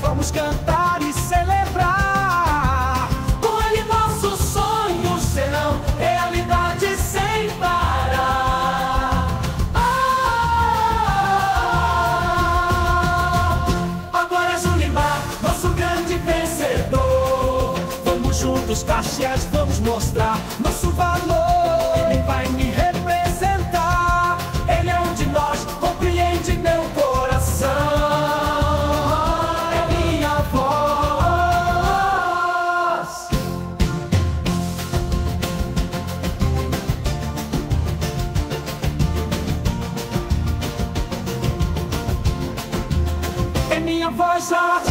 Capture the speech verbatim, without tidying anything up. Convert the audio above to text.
vamos cantar e celebrar. Com ele nossos sonhos serão realidade sem parar. Ah, agora é Junimar, nosso grande vencedor. Vamos juntos, Caxias, vamos mostrar nosso valor. Ele vai me representar, ele é um de nós, compreende meu coração. É minha voz. É minha voz, a